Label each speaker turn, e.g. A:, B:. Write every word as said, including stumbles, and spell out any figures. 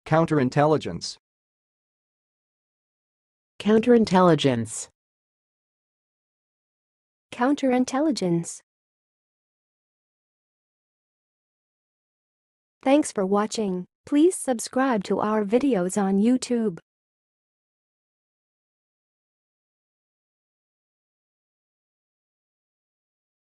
A: Counterintelligence.
B: Counterintelligence.
C: Counterintelligence. Thanks for watching. Please subscribe to our videos on YouTube.